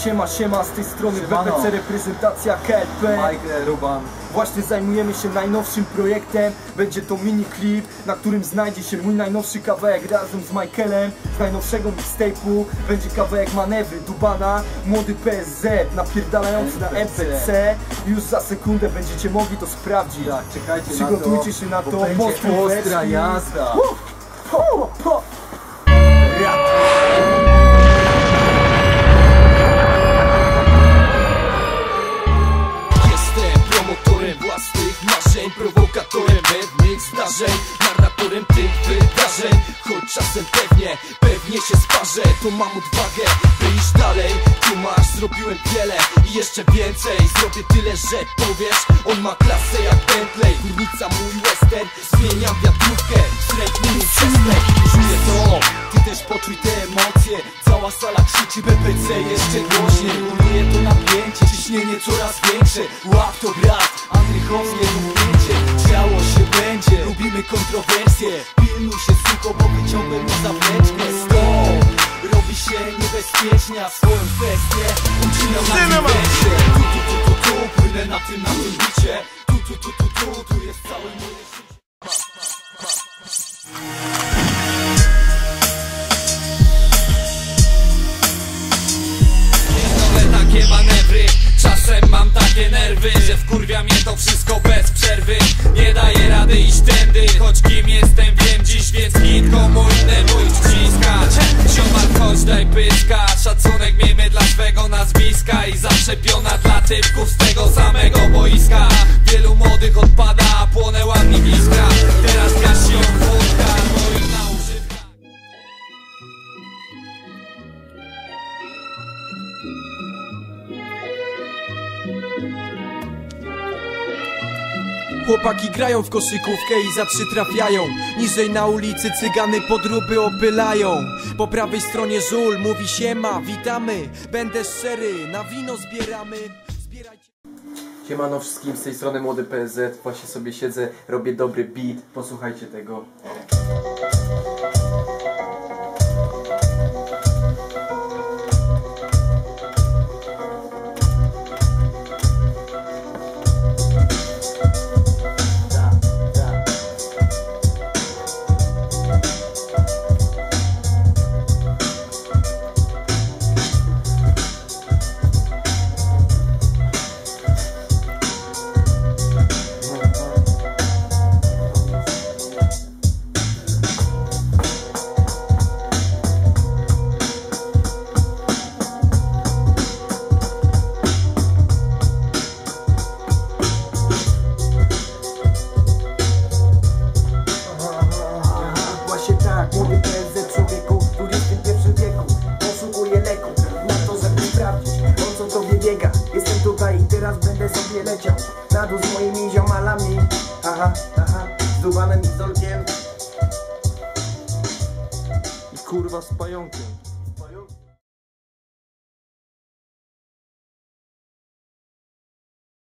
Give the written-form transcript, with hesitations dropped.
Siema, z tej strony BPC, reprezentacja KLP. Michael, Ruban. Właśnie zajmujemy się najnowszym projektem. Będzie to mini klip, na którym znajdzie się mój najnowszy kawałek razem z Michaelem z najnowszego mixtape'u. Będzie kawałek Manewry Dubana, młody PSZ napierdalający na MPC. Już za sekundę będziecie mogli to sprawdzić. Tak, czekajcie, przygotujcie się na to, będzie ostra jazda. Własnych marzeń, prowokatorem pewnych zdarzeń, narratorem tych wydarzeń. Choć czasem pewnie się sparzę, to mam odwagę, by iść dalej. Tu masz, zrobiłem wiele i jeszcze więcej. Zrobię tyle, że powiesz, on ma klasę jak Bentley. Górnica mój western, zmieniam wiatrówkę, wstrętny mój przestek. Czuję to, ty też poczuj te emocje. Cała sala krzyczy, BPC jeszcze głośniej. Buduje to napięcie, ciśnienie coraz większe. Łap to brat, Andrychowskie równięcie. Działo się będzie, lubimy kontrowersje. Pilnuj się suko, bo wyciągłem na zawleczkę. Stop, robi się niebezpiecznie, a swoją kwestię ucinał na tym węsie. Tu, płynę na tym bicie. Tu jest całe moje życie. Takie manewry, czasem mam takie nerwy, że wkurwia mnie to wszystko bez przerwy. Nie daję rady iść tędy, choć kim jestem wiem dziś, więc hit komu innemu ich wciskać. Ziomal, chodź daj pyska, szacunek miejmy dla swego nazwiska i zawsze piona dla typków z tego samego boiska. Wielu młodych odpada, a płonęła mi iskra. Teraz gasi ją wódka, moja używka. Chłopaki grają w koszykówkę i za 3 trafiają. Niżej na ulicy cygany podróby opylają. Po prawej stronie żul mówi siema, witamy. Będę szczery, na wino zbieramy. Zbierajcie. Siemano wszystkim, z tej strony młody PSZ. Właśnie sobie siedzę, robię dobry beat. Posłuchajcie tego. Młody PSZ, człowieku w XXI wieku poszukuję leku na to, żeby sprawdzić, o co tobie biega. Jestem tutaj i teraz będę sobie leciał na dół z moimi ziomalami. Z Dubanem i Zolkiem i kurwa z pająkiem.